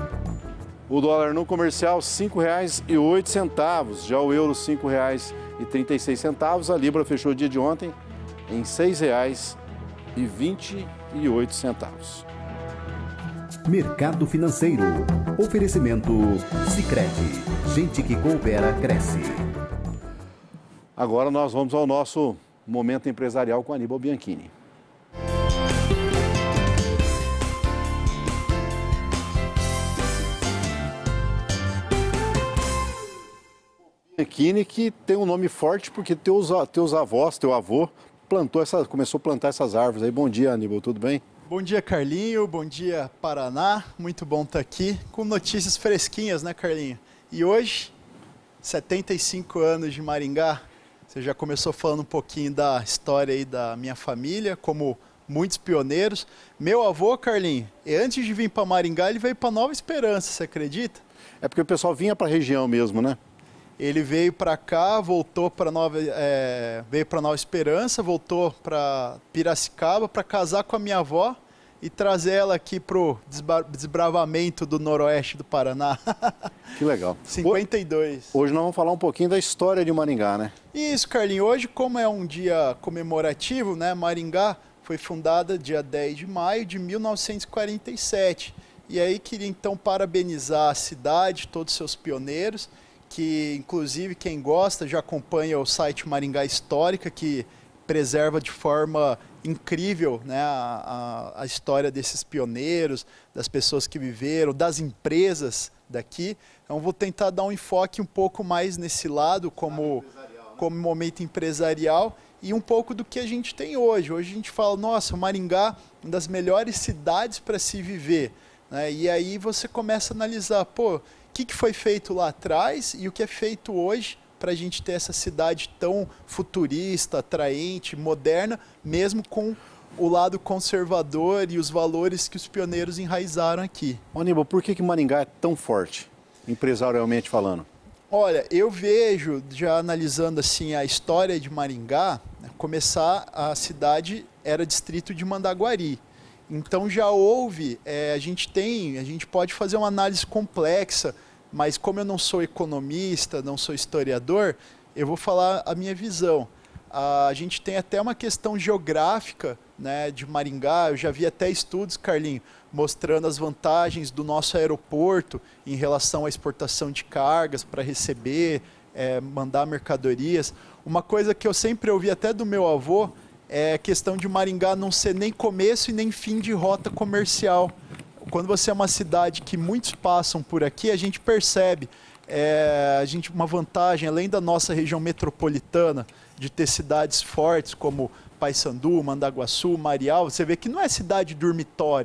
O dólar no comercial, cinco reais e oito centavos. Já o euro, cinco reais e trinta e seis centavos. A libra fechou o dia de ontem em seis reais e vinte e oito centavos.
Mercado Financeiro. Oferecimento Sicredi. Gente que coopera, cresce.
Agora nós vamos ao nosso momento empresarial com Aníbal Bianchini. Bianchini, que tem um nome forte porque teus, teus avós, teu avô, plantou essa, começou a plantar essas árvores aí. Bom dia, Aníbal, tudo bem?
Bom dia, Carlinho. Bom dia, Paraná. Muito bom estar aqui com notícias fresquinhas, né, Carlinho? E hoje, setenta e cinco anos de Maringá. Você já começou falando um pouquinho da história aí da minha família, como muitos pioneiros. Meu avô, Carlinho, antes de vir para Maringá, ele veio para Nova Esperança, você acredita?
É porque o pessoal vinha para a região mesmo, né?
Ele veio para cá, voltou para Nova, é, veio para Nova Esperança, voltou para Piracicaba para casar com a minha avó e trazer ela aqui para o desbravamento do noroeste do Paraná.
Que legal.
cinquenta e dois.
Hoje nós vamos falar um pouquinho da história de Maringá, né?
Isso, Carlinhos. Hoje, como é um dia comemorativo, né, Maringá foi fundada dia dez de maio de mil novecentos e quarenta e sete. E aí queria então parabenizar a cidade, todos os seus pioneiros, que inclusive quem gosta já acompanha o site Maringá Histórica, que preserva de forma incrível, né, a, a, a história desses pioneiros, das pessoas que viveram, das empresas daqui. Então vou tentar dar um enfoque um pouco mais nesse lado, como, como momento empresarial, e um pouco do que a gente tem hoje. Hoje a gente fala, nossa, Maringá, uma das melhores cidades para se viver, né? E aí você começa a analisar, pô, o que, que foi feito lá atrás e o que é feito hoje para a gente ter essa cidade tão futurista, atraente, moderna, mesmo com o lado conservador e os valores que os pioneiros enraizaram aqui.
Ô, Aníbal, por que, que Maringá é tão forte, empresarialmente falando?
Olha, eu vejo, já analisando assim a história de Maringá, começar a cidade era distrito de Mandaguari. Então já houve, é, a gente tem, a gente pode fazer uma análise complexa, mas como eu não sou economista, não sou historiador, eu vou falar a minha visão. A gente tem até uma questão geográfica, né, de Maringá. Eu já vi até estudos, Carlinho, mostrando as vantagens do nosso aeroporto em relação à exportação de cargas para receber, é, mandar mercadorias. Uma coisa que eu sempre ouvi até do meu avô é a questão de Maringá não ser nem começo e nem fim de rota comercial. Quando você é uma cidade que muitos passam por aqui, a gente percebe é, a gente, uma vantagem, além da nossa região metropolitana, de ter cidades fortes como Paissandu, Mandaguaçu, Marial. Você vê que não é cidade dormitório,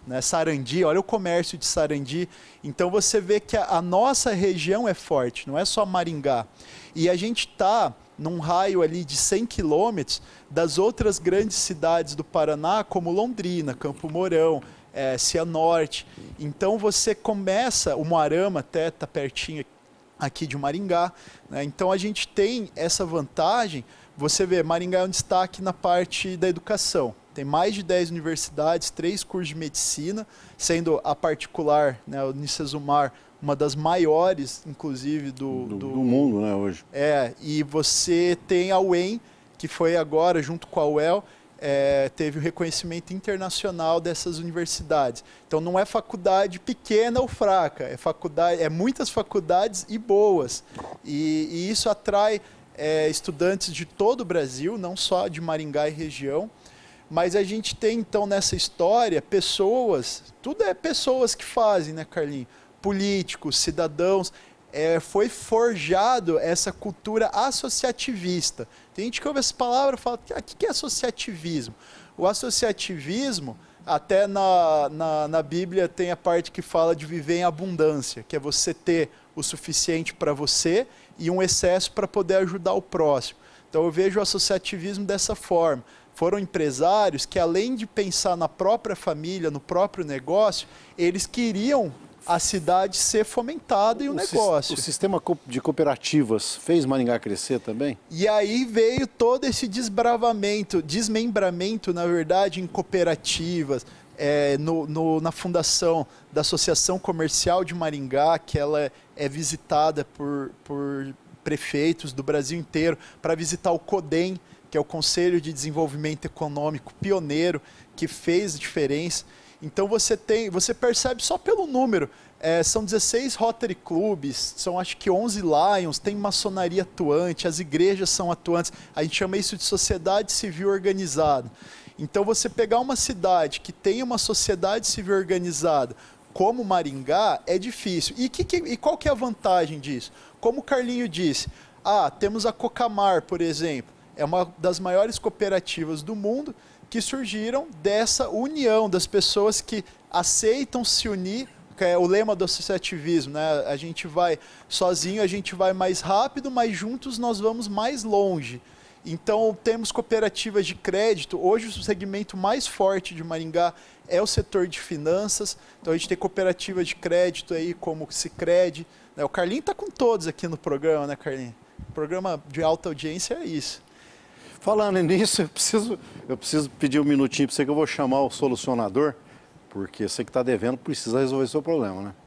né? Sarandi, olha o comércio de Sarandi. Então você vê que a, a nossa região é forte, não é só Maringá. E a gente está num raio ali de cem quilômetros das outras grandes cidades do Paraná, como Londrina, Campo Mourão, é, Cianorte. Então você começa, o Moarama até está pertinho aqui de Maringá, né? Então a gente tem essa vantagem. Você vê, Maringá é um destaque na parte da educação. Tem mais de dez universidades, três cursos de medicina, sendo a particular, né, o Unicesumar, uma das maiores, inclusive, do,
do,
do,
do mundo, né, hoje.
É, e você tem a U E M, que foi agora, junto com a U E L, é, teve o reconhecimento internacional dessas universidades. Então não é faculdade pequena ou fraca, é, faculdade, é muitas faculdades e boas. E, e isso atrai é, estudantes de todo o Brasil, não só de Maringá e região. Mas a gente tem, então, nessa história, pessoas, tudo é pessoas que fazem, né, Carlinhos? Políticos, cidadãos, é, foi forjado essa cultura associativista. Tem gente que ouve essa palavra e fala, ah, o que é associativismo? O associativismo, até na, na, na Bíblia tem a parte que fala de viver em abundância, que é você ter o suficiente para você e um excesso para poder ajudar o próximo. Então eu vejo o associativismo dessa forma. Foram empresários que, além de pensar na própria família, no próprio negócio, eles queriam a cidade ser fomentada e o, o negócio.
O sistema de cooperativas fez Maringá crescer também?
E aí veio todo esse desbravamento, desmembramento, na verdade, em cooperativas, é, no, no, na fundação da Associação Comercial de Maringá, que ela é, é visitada por, por prefeitos do Brasil inteiro, para visitar o CODEM, que é o Conselho de Desenvolvimento Econômico pioneiro, que fez diferença. Então você tem, você percebe só pelo número, é, são dezesseis Rotary Clubs, são acho que onze Lions, tem maçonaria atuante, as igrejas são atuantes, a gente chama isso de sociedade civil organizada. Então você pegar uma cidade que tem uma sociedade civil organizada, como Maringá, é difícil. E, que, que, e qual que é a vantagem disso? Como o Carlinho disse, ah, temos a Cocamar, por exemplo, é uma das maiores cooperativas do mundo que surgiram dessa união das pessoas que aceitam se unir, que é o lema do associativismo, né? A gente vai sozinho, a gente vai mais rápido, mas juntos nós vamos mais longe. Então temos cooperativas de crédito. Hoje o segmento mais forte de Maringá é o setor de finanças. Então a gente tem cooperativas de crédito aí como o Sicredi, né? O Carlinho está com todos aqui no programa, né, Carlinho? O programa de alta audiência é isso.
Falando nisso, eu preciso, eu preciso pedir um minutinho para você que eu vou chamar o solucionador, porque você que está devendo precisa resolver seu problema, né?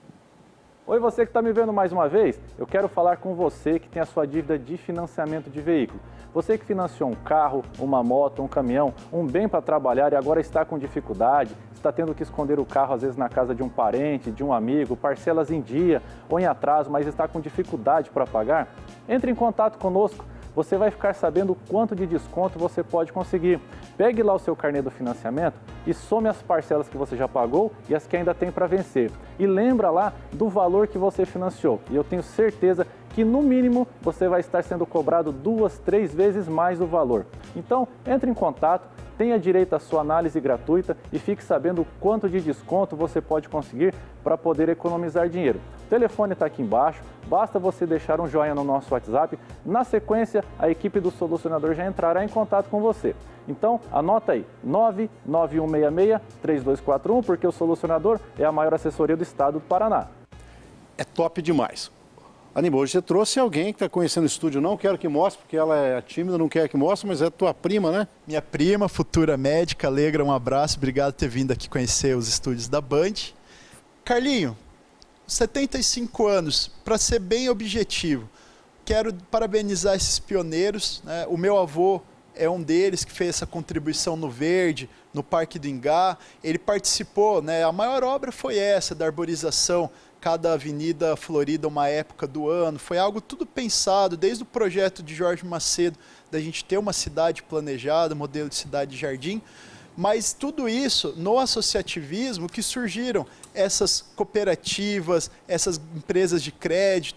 Oi, você que está me vendo mais uma vez, eu quero falar com você que tem a sua dívida de financiamento de veículo. Você que financiou um carro, uma moto, um caminhão, um bem para trabalhar e agora está com dificuldade, está tendo que esconder o carro às vezes na casa de um parente, de um amigo, parcelas em dia ou em atraso, mas está com dificuldade para pagar, entre em contato conosco. Você vai ficar sabendo o quanto de desconto você pode conseguir. Pegue lá o seu carnê do financiamento e some as parcelas que você já pagou e as que ainda tem para vencer. E lembra lá do valor que você financiou. E eu tenho certeza que no mínimo você vai estar sendo cobrado duas, três vezes mais o valor. Então, entre em contato, tenha direito à sua análise gratuita e fique sabendo o quanto de desconto você pode conseguir para poder economizar dinheiro. O telefone está aqui embaixo, basta você deixar um joinha no nosso WhatsApp. Na sequência, a equipe do Solucionador já entrará em contato com você. Então, anota aí, nove nove um seis seis, três dois quatro um, porque o Solucionador é a maior assessoria do estado do Paraná.
É top demais. Aníbal, hoje você trouxe alguém que está conhecendo o estúdio, não quero que mostre, porque ela é tímida, não quer que mostre, mas é tua prima, né?
Minha prima, futura médica, Alegra, um abraço, obrigado por ter vindo aqui conhecer os estúdios da Band. Carlinho, setenta e cinco anos, para ser bem objetivo, quero parabenizar esses pioneiros, né? O meu avô é um deles que fez essa contribuição no Verde, no Parque do Ingá, ele participou, né? A maior obra foi essa, da arborização, cada avenida florida uma época do ano, foi algo tudo pensado, desde o projeto de Jorge Macedo, da gente ter uma cidade planejada, modelo de cidade de jardim, mas tudo isso no associativismo que surgiram essas cooperativas, essas empresas de crédito,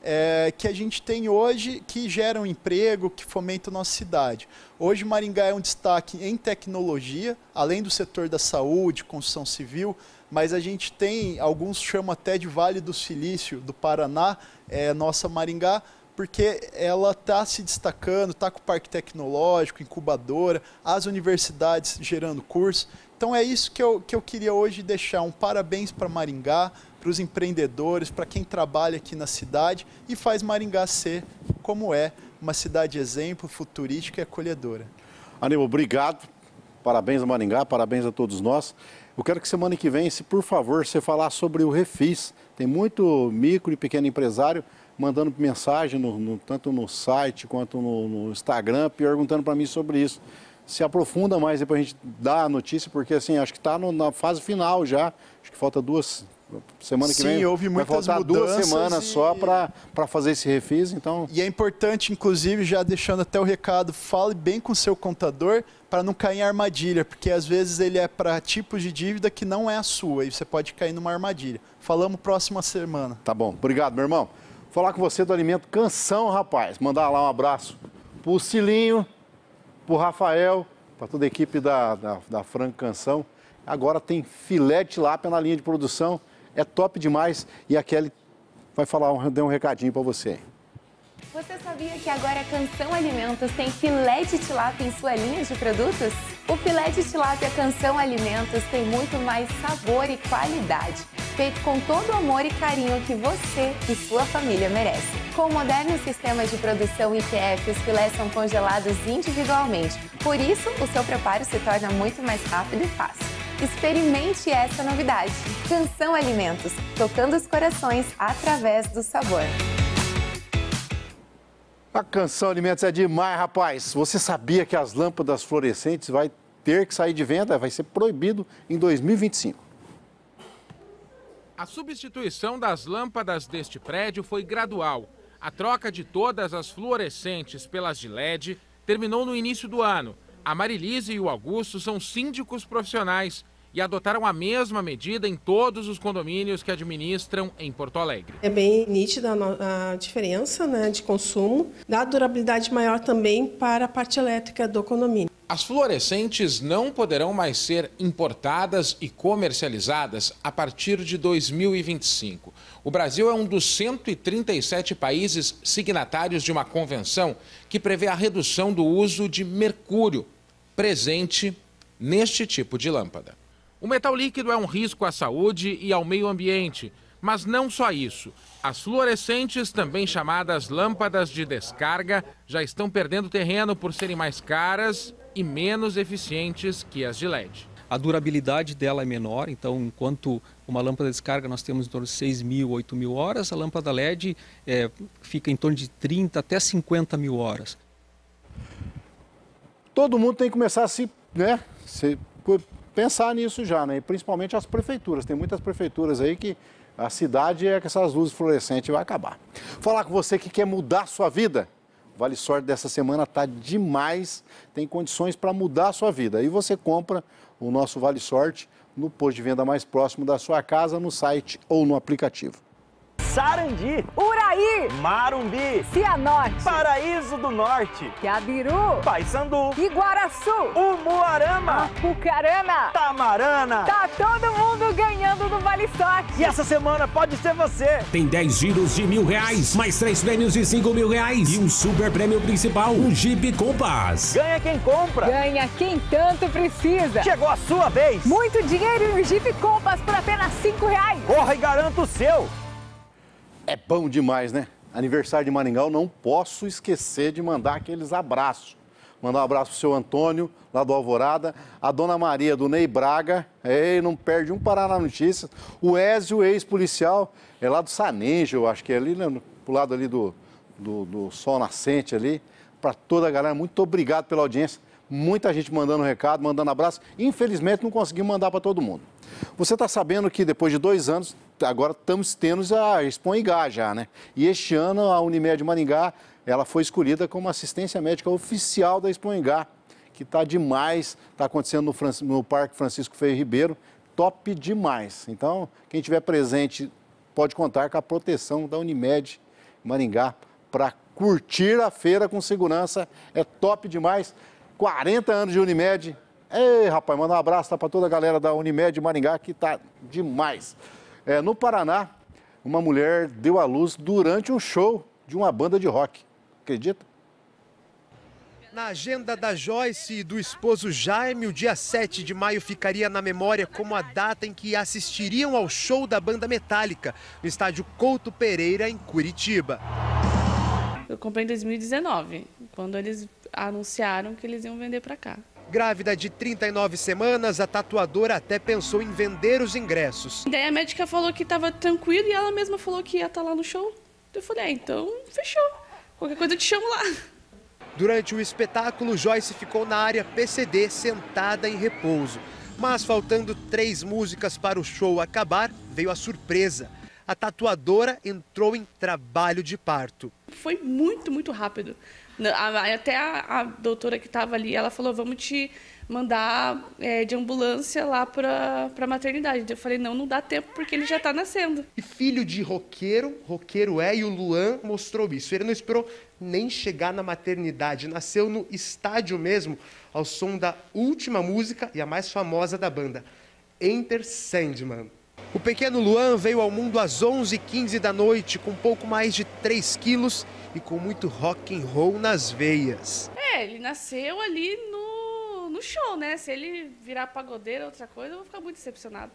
é, que a gente tem hoje, que geram emprego, que fomentam a nossa cidade. Hoje Maringá é um destaque em tecnologia, além do setor da saúde, construção civil, mas a gente tem, alguns chamam até de Vale do Silício, do Paraná, é, nossa Maringá, porque ela está se destacando, está com o parque tecnológico, incubadora, as universidades gerando cursos. Então é isso que eu, que eu queria hoje deixar, um parabéns para Maringá, para os empreendedores, para quem trabalha aqui na cidade e faz Maringá ser como é, uma cidade exemplo, futurística e acolhedora.
Aníbal, obrigado, parabéns a Maringá, parabéns a todos nós. Eu quero que semana que vem, se por favor, você falar sobre o Refis. Tem muito micro e pequeno empresário mandando mensagem, no, no, tanto no site quanto no, no Instagram, perguntando para mim sobre isso. Se aprofunda mais aí para a gente dar a notícia, porque assim, acho que está na fase final já, acho que falta duas, semana que
Sim,
vem
Sim, houve muitas
vai faltar
mudanças
duas semanas
e...
só para fazer esse refis, então...
E é importante, inclusive, já deixando até o recado, fale bem com o seu contador para não cair em armadilha, porque às vezes ele é para tipos de dívida que não é a sua, e você pode cair numa armadilha. Falamos próxima semana.
Tá bom, obrigado, meu irmão. Vou falar com você do Alimento Canção, rapaz. Mandar lá um abraço pro Cilinho, pro Rafael, para toda a equipe da, da, da Franco Canção. Agora tem filé de tilápia na linha de produção. É top demais. E a Kelly vai falar, um, deu um recadinho para você.
Você sabia que agora a Canção Alimentos tem filé de tilápia em sua linha de produtos? O filé de tilápia Canção Alimentos tem muito mais sabor e qualidade, feito com todo o amor e carinho que você e sua família merecem. Com o moderno sistema de produção I T F, os filés são congelados individualmente, por isso o seu preparo se torna muito mais rápido e fácil. Experimente essa novidade. Canção Alimentos, tocando os corações através do sabor.
A Canção Alimentos é demais, rapaz. Você sabia que as lâmpadas fluorescentes vai ter que sair de venda? Vai ser proibido em dois mil e vinte e cinco.
A substituição das lâmpadas deste prédio foi gradual. A troca de todas as fluorescentes pelas de L E D terminou no início do ano. A Marilise e o Augusto são síndicos profissionais e adotaram a mesma medida em todos os condomínios que administram em Porto Alegre.
É bem nítida a diferença, né, de consumo, dá durabilidade maior também para a parte elétrica do condomínio.
As fluorescentes não poderão mais ser importadas e comercializadas a partir de dois mil e vinte e cinco. O Brasil é um dos cento e trinta e sete países signatários de uma convenção que prevê a redução do uso de mercúrio presente neste tipo de lâmpada. O metal líquido é um risco à saúde e ao meio ambiente, mas não só isso. As fluorescentes, também chamadas lâmpadas de descarga, já estão perdendo terreno por serem mais caras e menos eficientes que as de L E D.
A durabilidade dela é menor, então enquanto uma lâmpada de descarga nós temos em torno de seis mil, oito mil horas, a lâmpada L E D é, fica em torno de trinta até cinquenta mil horas.
Todo mundo tem que começar a se, né, se, pensar nisso já, né? E principalmente as prefeituras. Tem muitas prefeituras aí que a cidade é que essas luzes fluorescentes vai acabar. Falar com você que quer mudar a sua vida. O Vale Sorte dessa semana tá demais, tem condições para mudar a sua vida. Aí você compra o nosso Vale Sorte no posto de venda mais próximo da sua casa, no site ou no aplicativo.
Sarandi,
Uraí,
Marumbi,
Cianorte,
Paraíso do Norte,
Cabiru,
Paysandu,
Iguaraçu,
Umuarama,
Apucarana,
Tamarana.
Tá todo mundo ganhando do Vale Sorte.
E essa semana pode ser você.
Tem dez giros de mil reais, mais três prêmios de cinco mil reais e um super prêmio principal, um Jeep Compass.
Ganha quem compra.
Ganha quem tanto precisa.
Chegou a sua vez.
Muito dinheiro e um Jeep Compass por apenas cinco reais.
Corra e garanta o seu.
É bom demais, né? Aniversário de Maringá, eu não posso esquecer de mandar aqueles abraços. Mandar um abraço pro seu Antônio, lá do Alvorada, a dona Maria, do Ney Braga, ei, não perde um Paraná Notícias, o Ézio, ex-policial, é lá do Sanejo, eu acho que é ali, né, pro lado ali do, do, do Sol Nascente ali, para toda a galera, muito obrigado pela audiência, muita gente mandando recado, mandando abraço, infelizmente não conseguimos mandar para todo mundo. Você está sabendo que depois de dois anos, agora estamos tendo a Expo Ingá já, né? E este ano a Unimed Maringá, ela foi escolhida como assistência médica oficial da Expo Ingá, que está demais, está acontecendo no, Fran... no Parque Francisco Feio Ribeiro, top demais. Então, quem estiver presente pode contar com a proteção da Unimed, Maringá para curtir a feira com segurança. É top demais. quarenta anos de Unimed. Ei, rapaz, manda um abraço para toda a galera da Unimed Maringá, que tá demais. É, no Paraná, uma mulher deu à luz durante um show de uma banda de rock. Acredita?
Na agenda da Joyce e do esposo Jaime, o dia sete de maio ficaria na memória como a data em que assistiriam ao show da banda Metallica, no estádio Couto Pereira, em Curitiba.
Eu comprei em dois mil e dezenove, quando eles anunciaram que eles iam vender para cá.
Grávida de trinta e nove semanas, a tatuadora até pensou em vender os ingressos.
Daí a médica falou que estava tranquilo e ela mesma falou que ia estar lá no show. Eu falei, ah, então fechou. Qualquer coisa eu te chamo lá.
Durante o espetáculo, Joyce ficou na área P C D, sentada em repouso. Mas faltando três músicas para o show acabar, veio a surpresa. A tatuadora entrou em trabalho de parto.
Foi muito, muito rápido. Até a, a doutora que estava ali, ela falou, vamos te mandar é, de ambulância lá para a maternidade. Eu falei, não, não dá tempo porque ele já está nascendo.
E filho de roqueiro, roqueiro é, e o Luan mostrou isso. Ele não esperou nem chegar na maternidade. Nasceu no estádio mesmo, ao som da última música e a mais famosa da banda, Enter Sandman. O pequeno Luan veio ao mundo às onze e quinze da noite, com pouco mais de três quilos e com muito rock and roll nas veias.
É, ele nasceu ali no, no show, né? Se ele virar pagodeiro ou outra coisa, eu vou ficar muito decepcionado.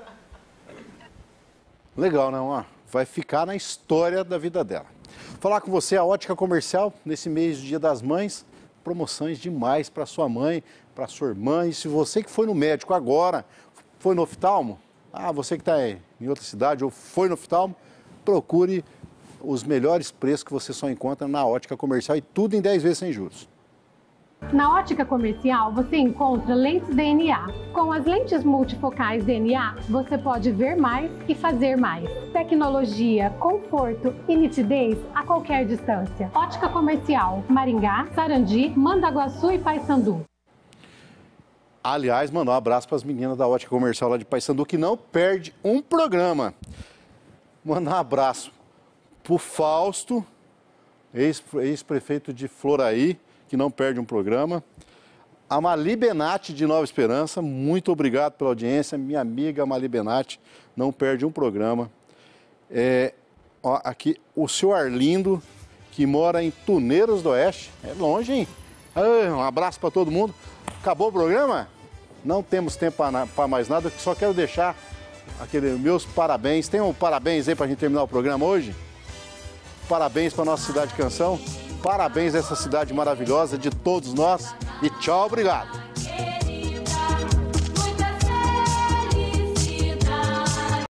Legal, não? Ah, vai ficar na história da vida dela. Falar com você, a Ótica Comercial, nesse mês do Dia das Mães, promoções demais para sua mãe, para sua irmã. E se você que foi no médico agora, foi no oftalmo, ah, você que está em outra cidade ou foi no oftalmo, procure os melhores preços que você só encontra na Ótica Comercial e tudo em dez vezes sem juros.
Na Ótica Comercial você encontra lentes D N A. Com as lentes multifocais D N A, você pode ver mais e fazer mais. Tecnologia, conforto e nitidez a qualquer distância. Ótica Comercial, Maringá, Sarandi, Mandaguaçu e Paissandu.
Aliás, mandar um abraço para as meninas da Ótica Comercial lá de Paissandu, que não perde um programa. Mandar um abraço para o Fausto, ex-prefeito de Floraí, que não perde um programa. A Mali Benatti, de Nova Esperança, muito obrigado pela audiência. Minha amiga Mali Benatti, não perde um programa. É, ó, aqui, o seu Arlindo, que mora em Tuneiros do Oeste. É longe, hein? Ah, um abraço para todo mundo. Acabou o programa? Não temos tempo para mais nada, só quero deixar aquele, meus parabéns. Tem um parabéns aí para a gente terminar o programa hoje? Parabéns para a nossa Cidade Canção. Parabéns a essa cidade maravilhosa de todos nós. E tchau, obrigado.